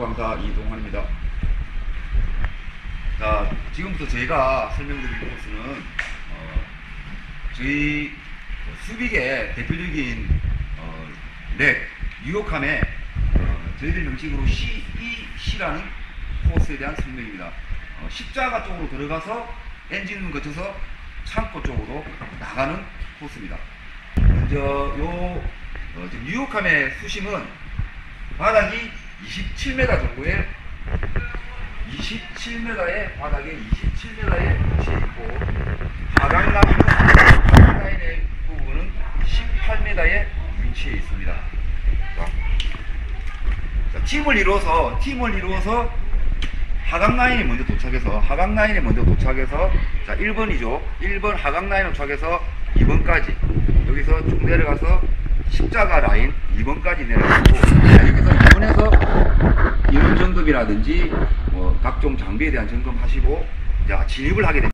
강사 이동환입니다. 자, 지금부터 저희가 설명드릴 코스는 저희 수빅의 대표적인 렉, 뉴욕함의 저희들 명칭으로 CEC라는 코스에 대한 설명입니다. 십자가 쪽으로 들어가서 엔진룸 거쳐서 창고 쪽으로 나가는 코스입니다. 먼저 지금 뉴욕함의 수심은 바닥이 27m 정도의 27m의 바닥에 27m에 위치해 있고 하강라인의 부분은 18m에 위치해 있습니다. 자, 팀을 이루어서 하강라인에 먼저 도착해서 자 1번이죠. 1번 하강라인에 도착해서 2번까지 여기서 쭉 내려가서 십자가 라인 2번까지 내려가고 여기서 2번에서 인원 점검이라든지 각종 장비에 대한 점검하시고 진입을 하게 됩니다.